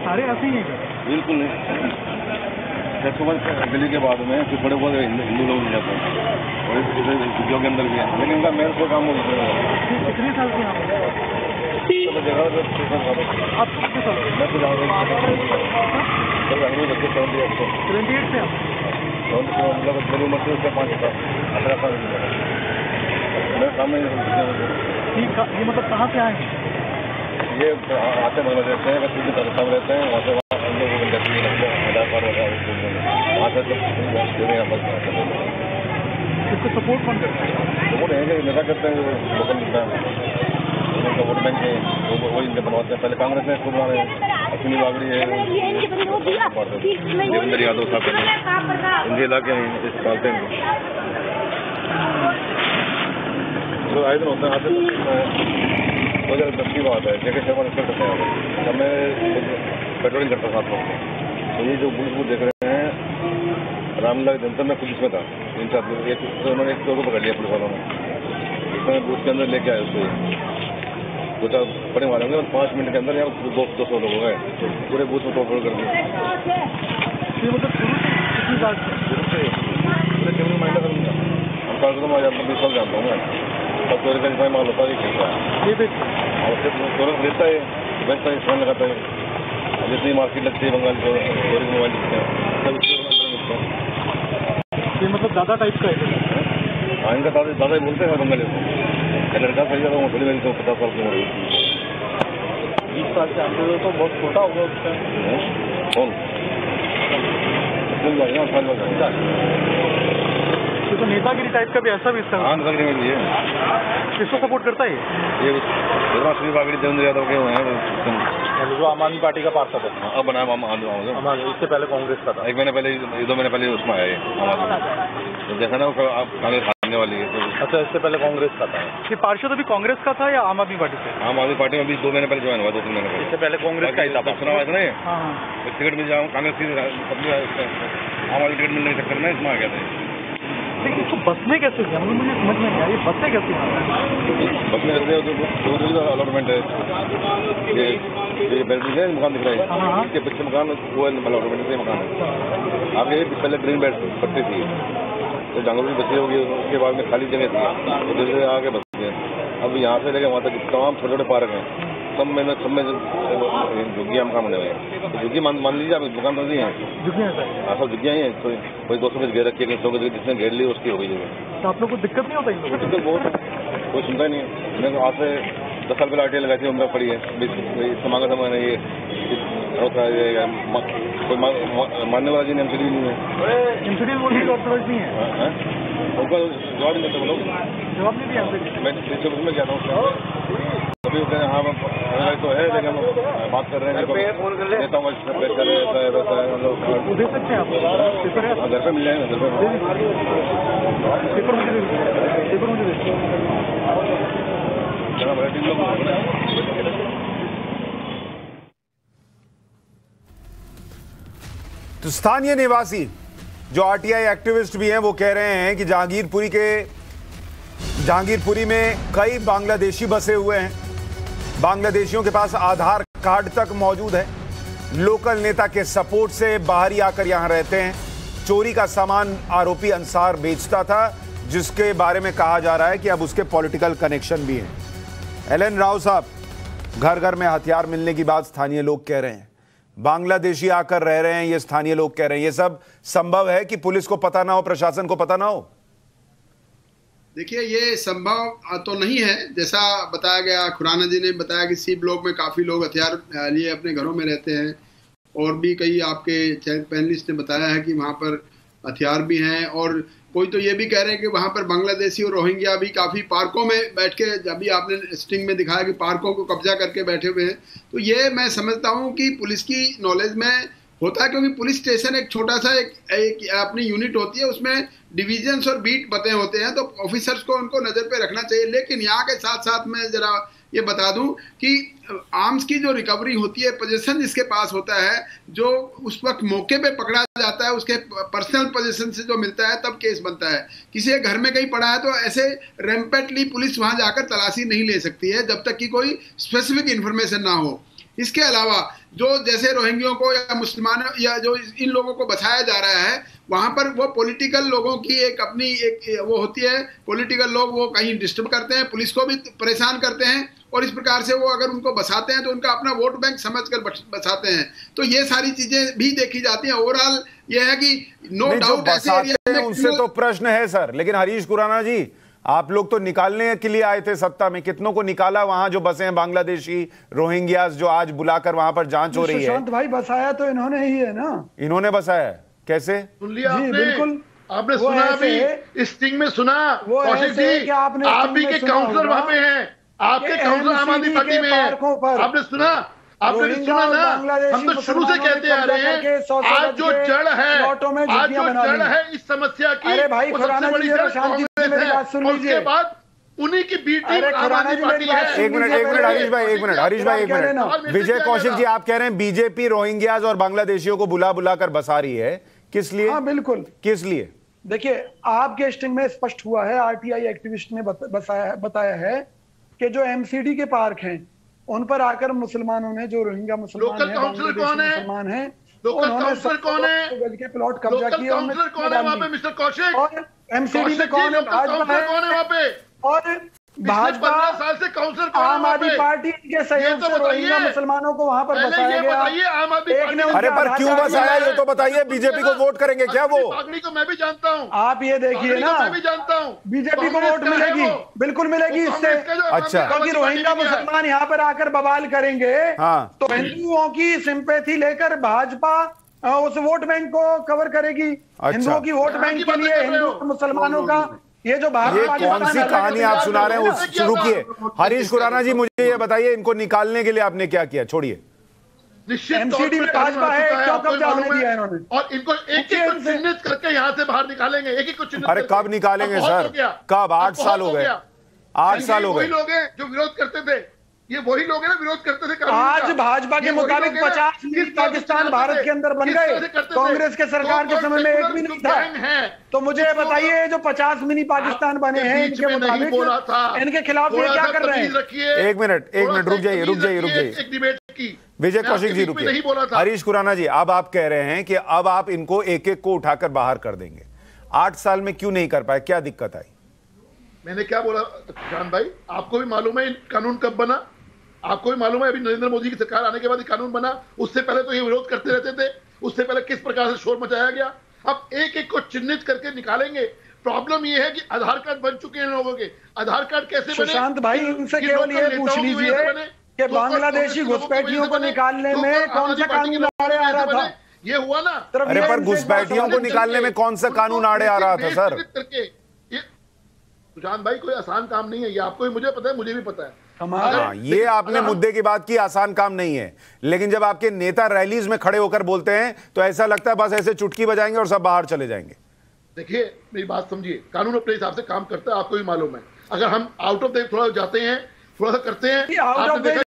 सारे ऐसे ही हैं? बिल्कुल नहीं। 6 गली के बाद में कुछ बड़े बहुत हिंदू लोग मिल जाते हैं और इस वीडियो के अंदर भी है, लेकिन इनका मेरे को काम हो गया। कितने साल से आप जगह आप कितने साल मैं तो जाऊँगा 78 से आप मतलब मेरी उम्र से उससे 5 साल 18 साल मेरे सामने। ये मतलब कहाँ से आए हैं? ये आते बांग्लादेश से पाकिस्तान रहते हैं, वहाँ से हम लोग आधार कार्ड वहाँ से इसको सपोर्ट कौन करता है? सपोर्ट है नेता करते हैं, लोकल नेता उनका वोट बैंक है वो इनके बनवाते हैं। पहले कांग्रेस ने इसको बना रहे हैं, अश्विनी बागड़ी है, देवेंद्र यादव साहब इनके इलाके पालते हैं। तो आए दिन होता है, आते 2010 की बात है, जगह शर्मा रिस्पेक्ट करते हैं। जब मैं पेट्रोलिंग करता था आप लोग, तो ये जो बूथ देख रहे हैं रामलाल जनता में पुलिस में था, इन चार उन्होंने एक को पकड़ लिया पुलिस वालों ने, इसमें बूथ के अंदर लेके आए उसको 2-4 बड़े मारेंगे और 5 मिनट के अंदर यहाँ 200 लोग हो गए, पूरे बूथ में तोड़फोड़ कर दिए। महिला करूँगा हम कार्यक्रम आज आपको 20 साल जानता हूँ मैं, तब चोरी का जितना माल होता है खेलता है और फिर चोरस देता है, बेचता है, फोन लगाता है, जितनी मार्केट लगती है बंगाल चोरी मोबाइल दिखते हैं सब उसके अंदर मिलते हैं। ये मतलब दादा टाइप का है? हाँ, इनका दादा ही बोलते हैं बंगाली को। लड़का सही जाता हूँ थोड़ी मेरी तो 50 साल की उम्र हुई। 20 साल से आते तो बहुत छोटा होगा उसका। कौन ये तो नेतागिरी टाइप का भी ऐसा भी इसका? हाँ, नेतागिरी में भी है। किसको सपोर्ट करता है ये अश्विनी बागड़ी देवेंद्र यादव के हैं, जो आम आदमी पार्टी का पार्षद है। अब बनाया इससे पहले कांग्रेस का था। 1 महीने पहले 2 महीने पहले उसमें आया तो देखा ना वो आप कांग्रेस हारने वाली है। अच्छा, इससे पहले कांग्रेस का था। ये पार्षद अभी कांग्रेस का था या आम आदमी पार्टी से? आम आदमी पार्टी में अभी 2 महीने पहले ज्वाइन हुआ, 2-3 महीने पहले। इससे पहले कांग्रेस का ही था। चुनाव आया था ना, हाँ, टिकट मिल जाओ कांग्रेस की आम आदमी टिकट मिलने के चक्कर में इसमें आ गया था। लेकिन इसको बसने कैसे गया? मुझे समझ में नहीं आया, ये बसने कैसे? बस में रहते अलॉटमेंट है, ये बैटरी है मकान दिख रहा है, इसके पीछे मकान वो अलॉटमेंट से मकान है। आगे पहले ग्रीन बेल्ट पट्टी थी, तो जंगलों की बची होगी, उसके बाद में खाली जगह थी, तो धीरे धीरे आगे बस गए। अब यहाँ से लेकर वहाँ तक तमाम छोटे छोटे पार्क हैं, सब में झुग्गियाँ मकान बने हुए हैं। तो झुग्गी मान लीजिए आप दुकान बन रही है, हाँ सब झुग्गियाँ ही हैं। कोई 200 गज घेर रखी है, 100 गज जिसने घेर ली उसकी हो गई जगह। तो आप लोग को दिक्कत नहीं होता? दिक्कत बहुत है, कोई सुनता ही नहीं है। मैंने आज से 10 साल पहले आरटीआई लगाई थी, उम्र पड़ी है, इसका मांगा था मैंने ये कोई मानने वाला जी एमसीडी नहीं है। एमसीडी बोलने की ऑथोराइज नहीं है, उनका जवाब नहीं देते वो लोग, जवाब नहीं दिया। मैं गया था अभी हाँ तो है, लेकिन हम बात कर रहे हैं नेताओं का कर रहे हैं, दे सकते हैं आप पेपर है? घर पे मिल जाएगा, घर पे पेपर मुझे दे। तो स्थानीय निवासी जो आरटीआई एक्टिविस्ट भी हैं वो कह रहे हैं कि जहांगीरपुरी में कई बांग्लादेशी बसे हुए हैं, बांग्लादेशियों के पास आधार कार्ड तक मौजूद है, लोकल नेता के सपोर्ट से बाहरी आकर यहां रहते हैं। चोरी का सामान आरोपी अंसार बेचता था, जिसके बारे में कहा जा रहा है कि अब उसके पॉलिटिकल कनेक्शन भी हैं। एलन राव साहब, घर घर में हथियार मिलने की बात स्थानीय लोग कह रहे हैं, बांग्लादेशी आकर रह रहे हैं, ये स्थानीय लोग कह रहे हैं। ये सब संभव है कि पुलिस को पता ना हो, प्रशासन को पता ना हो? देखिए, ये संभव तो नहीं है। जैसा बताया गया, खुराना जी ने बताया कि सी ब्लॉक में काफ़ी लोग हथियार लिए अपने घरों में रहते हैं, और भी कई आपके पैनलिस्ट ने बताया है कि वहाँ पर हथियार भी हैं। और कोई तो ये भी कह रहे हैं कि वहाँ पर बांग्लादेशी और रोहिंग्या भी काफ़ी पार्कों में बैठ के, अभी आपने स्टिंग में दिखाया कि पार्कों को कब्जा करके बैठे हुए हैं। तो ये मैं समझता हूँ कि पुलिस की नॉलेज में होता है, क्योंकि पुलिस स्टेशन एक छोटा सा एक अपनी यूनिट होती है, उसमें डिविजन्स और बीट पते होते हैं, तो ऑफिसर्स को उनको नज़र पे रखना चाहिए। लेकिन यहाँ के साथ साथ मैं ज़रा ये बता दूं कि आर्म्स की जो रिकवरी होती है, पोजीशन जिसके पास होता है, जो उस वक्त मौके पे पकड़ा जाता है, उसके पर्सनल पोजीशन से जो मिलता है तब केस बनता है। किसी के घर में कहीं पड़ा है तो ऐसे रैम्पेटली पुलिस वहां जाकर तलाशी नहीं ले सकती है जब तक कि कोई स्पेसिफिक इन्फॉर्मेशन ना हो। इसके अलावा जो जैसे रोहिंग्यों को या मुसलमानों या जो इन लोगों को बसाया जा रहा है, वहां पर वो पॉलिटिकल लोगों की एक अपनी एक वो होती है, पॉलिटिकल लोग वो कहीं डिस्टर्ब करते हैं, पुलिस को भी परेशान करते हैं, और इस प्रकार से वो अगर उनको बसाते हैं तो उनका अपना वोट बैंक समझकर बसाते हैं। तो ये सारी चीजें भी देखी जाती हैं। ओवरऑल ये है कि नो डाउट ऐसे एरिया में उनसे तो प्रश्न है सर, लेकिन हरीश खुराना जी, आप लोग तो निकालने के लिए आए थे सत्ता में, कितनों को निकाला वहां जो बसे हैं बांग्लादेशी रोहिंग्यास, जो आज बुलाकर वहां पर जांच हो रही है? सुशांत भाई बसाया तो इन्होंने ही है ना। इन्होंने बसाया है? कैसे? सुन लिया जी, आपने? बिल्कुल। आपने सुना अभी स्टिंग में सुना कौशिक जी, आप भी के काउंसलर वहां पे हैं, आपके काउंसलर आम आदमी पार्टी में है, आपने सुना? आपने भी सुना ना? हम तो शुरू से कहते आ रहे हैं, आज जो जड़ है इस समस्या की, अरे भाई वो सबसे बड़ी जड़ कांग्रेस है, और उसके बाद उन्हीं की बी टीम आम आदमी पार्टी है। एक मिनट हरीश भाई, एक मिनट। विजय कौशिक जी, आप कह रहे हैं बीजेपी रोहिंग्यास और बांग्लादेशियों को बुला कर बसा रही है, किस लिए? हाँ बिल्कुल, किस लिए? देखिए, आपके स्टिंग में स्पष्ट हुआ है, आरटीआई एक्टिविस्ट ने बताया है कि जो एमसीडी के पार्क हैं उन पर आकर मुसलमानों ने, जो रोहिंग्या मुसलमान हैं, मुसलमान हैं, काउंसलर कौन है? के प्लॉट कब्जा किए, काउंसलर कौन है वहाँ पे मिस्टर कौशिक? और एमसीडी में कौन है? भाजपा कौन है वहाँ पे? और भाजपा 15 साल से काउंसलर कौन है आम आदमी पार्टी के सहयोग से रोहिंग्या मुसलमानों को वहां पर बसाया गया। आम आदमी पार्टी, अरे पर क्यों बसाया ये तो बताइए। बीजेपी को वोट करेंगे क्या वो? पागनी को मैं भी जानता हूँ, आप ये देखिए ना, मैं भी जानता हूँ बीजेपी को वोट मिलेगी, बिल्कुल मिलेगी इससे। अच्छा, क्योंकि रोहिंग्या मुसलमान यहाँ पर आकर बवाल करेंगे तो हिंदुओं की सिंपैथी लेकर भाजपा उस वोट बैंक को कवर करेगी। हिंदुओं की वोट बैंक के लिए हिंदू मुसलमानों का ये जो ये कौन सी कहानी आप सुना रहे हैं? शुरू किए हरीश खुराना जी, मुझे ये बताइए, इनको निकालने के लिए आपने क्या किया? छोड़िए। एमसीडी में भाजपा है, क्यों कब्जा होने दिया इन्होंने? और इनको एक एक को चिन्हित करके यहाँ से बाहर निकालेंगे, एक एक को चिन्हित। अरे कब निकालेंगे सर? कब? 8 साल हो गए, 8 साल हो गए। वही लोग हैं जो विरोध करते थे, ये वही लोग हैं ना विरोध करते थे। आज भाजपा के मुताबिक 50 मिनट पाकिस्तान भारत के अंदर बन गए, कांग्रेस के सरकार के समय में एक भी नहीं था। तो मुझे बताइए, जो 50 मिनी पाकिस्तान बने हैं, इनके मुताबिक इनके खिलाफ ये क्या कर रहे हैं? एक मिनट रुक जाइए। विजय कौशिक जी रुकिए। हरीश खुराना जी, अब आप कह रहे हैं कि अब आप इनको एक एक को उठाकर बाहर कर देंगे। 8 साल में क्यों नहीं कर पाए? क्या दिक्कत आई? मैंने क्या बोला जान भाई, आपको भी मालूम है कानून कब बना? आपको भी मालूम है अभी नरेंद्र मोदी की सरकार आने के बाद कानून बना। उससे पहले तो ये विरोध करते रहते थे, उससे पहले किस प्रकार से शोर मचाया गया। अब एक एक को चिन्हित करके निकालेंगे। प्रॉब्लम ये है कि आधार कार्ड बन चुके हैं लोगों के, आधार कार्ड कैसे बने? सुशांत भाई, इनसे केवल ये पूछ लीजिए कि बांग्लादेशी घुसपैठियों को निकालने में कौन सा कानून आड़े आ रहा था? ये हुआ ना। अरे पर घुसपैठियों को निकालने में कौन सा कानून आड़े आ रहा था सर? सुशांत भाई, कोई आसान काम नहीं है, ये आपको भी, मुझे पता है, मुझे भी पता है। ये आपने मुद्दे की बात की, आसान काम नहीं है। लेकिन जब आपके नेता रैलीज में खड़े होकर बोलते हैं तो ऐसा लगता है बस ऐसे चुटकी बजाएंगे और सब बाहर चले जाएंगे। देखिए, मेरी बात समझिए, कानून अपने हिसाब से काम करता है, आपको भी मालूम है। अगर हम आउट ऑफ द थोड़ा जाते हैं, थोड़ा सा करते हैं,